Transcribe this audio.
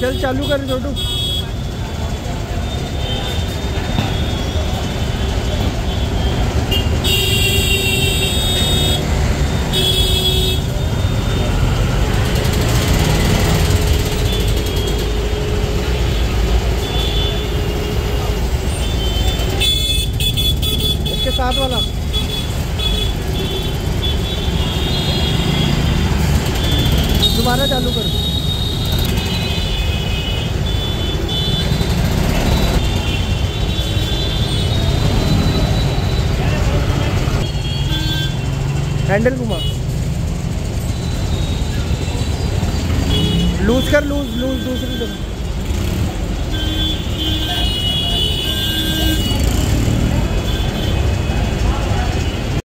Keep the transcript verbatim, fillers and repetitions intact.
चल चालू कर छोटू। इसके साथ वाला दोबारा चालू कर। हैंडल घुमा, लूज कर, लूज लूज दूसरी तरफ।